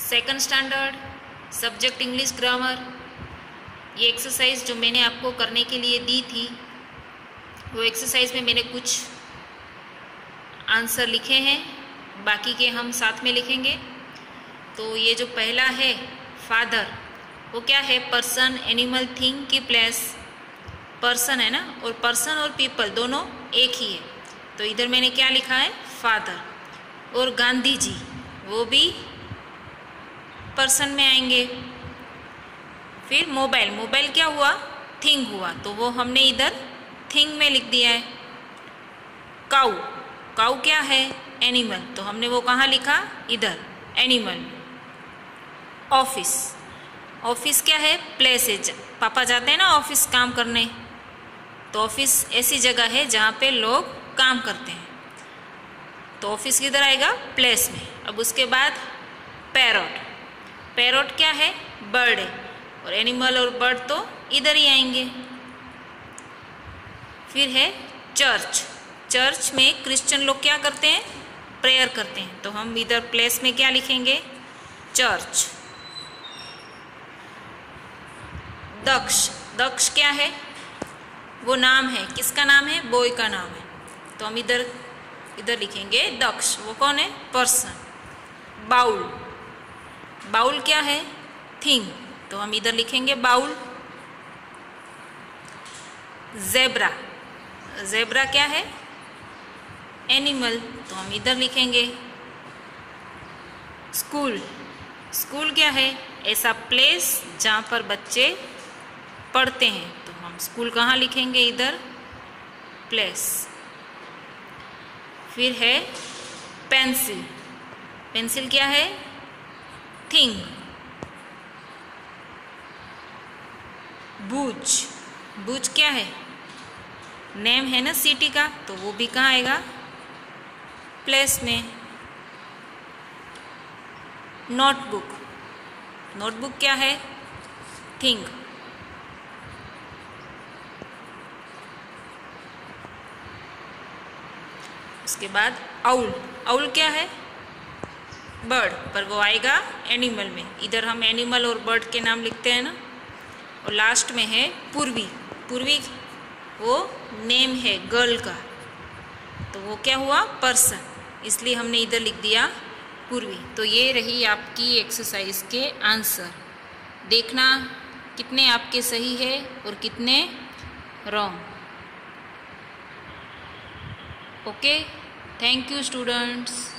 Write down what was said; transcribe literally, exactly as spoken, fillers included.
Second standard subject English grammar. ये exercise जो मैंने आपको करने के लिए दी थी, वो एक्सरसाइज में मैंने कुछ आंसर लिखे हैं, बाकी के हम साथ में लिखेंगे। तो ये जो पहला है फादर, वो क्या है? पर्सन, एनिमल, थिंग की प्लेस पर्सन है ना, और पर्सन और पीपल दोनों एक ही है। तो इधर मैंने क्या लिखा है? फादर। और गांधी जी, वो भी पर्सन में आएंगे। फिर मोबाइल, मोबाइल क्या हुआ? थिंग हुआ, तो वो हमने इधर थिंग में लिख दिया है। काऊ, काऊ क्या है? एनिमल, तो हमने वो कहाँ लिखा? इधर एनिमल। ऑफिस, ऑफिस क्या है? प्लेस है। पापा जाते हैं ना ऑफिस काम करने, तो ऑफिस ऐसी जगह है जहाँ पे लोग काम करते हैं, तो ऑफिस किधर आएगा? प्लेस में। अब उसके बाद पैरोट, पैरोट क्या है? बर्ड है, और एनिमल और बर्ड तो इधर ही आएंगे। फिर है चर्च, चर्च में क्रिश्चियन लोग क्या करते हैं? प्रेयर करते हैं, तो हम इधर प्लेस में क्या लिखेंगे? चर्च। दक्ष, दक्ष क्या है? वो नाम है, किसका नाम है? बॉय का नाम है, तो हम इधर इधर लिखेंगे दक्ष। वो कौन है? पर्सन। बाउल, बाउल क्या है? थिंग, तो हम इधर लिखेंगे बाउल। जेब्रा, जेब्रा क्या है? एनिमल, तो हम इधर लिखेंगे स्कूल। स्कूल क्या है? ऐसा प्लेस जहाँ पर बच्चे पढ़ते हैं, तो हम स्कूल कहाँ लिखेंगे? इधर प्लेस। फिर है पेंसिल, पेंसिल क्या है? थिंग। बूच, बूच क्या है? नेम है ना सिटी का, तो वो भी कहाँ आएगा? प्लेस में। नोटबुक, नोटबुक क्या है? थिंग। उसके बाद आउल, आउल क्या है? बर्ड, पर वो आएगा एनिमल में। इधर हम एनिमल और बर्ड के नाम लिखते हैं ना। और लास्ट में है पूर्वी, पूर्वी वो नेम है गर्ल का, तो वो क्या हुआ? पर्सन, इसलिए हमने इधर लिख दिया पूर्वी। तो ये रही आपकी एक्सरसाइज के आंसर। देखना कितने आपके सही है और कितने wrong. Okay, thank you students.